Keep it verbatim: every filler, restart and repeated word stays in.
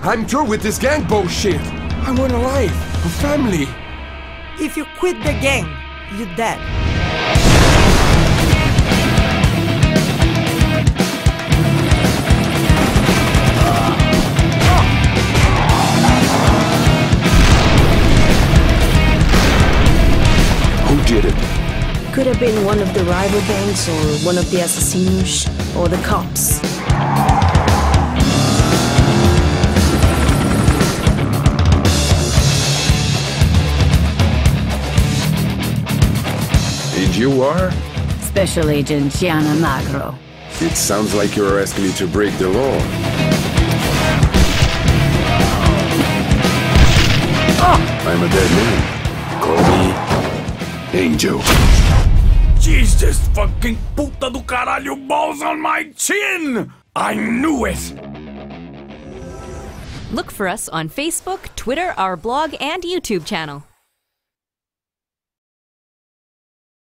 I'm through with this gang bullshit. I want a life, a family. If you quit the gang, you're dead. Who did it? Could have been one of the rival gangs, or one of the assassinos, or the cops. And you are? Special Agent Gianna Magro. It sounds like you're asking me to break the law. I'm a dead man. Call me Angel. Jesus fucking puta do caralho, balls on my chin! I knew it! Look for us on Facebook, Twitter, our blog, and YouTube channel.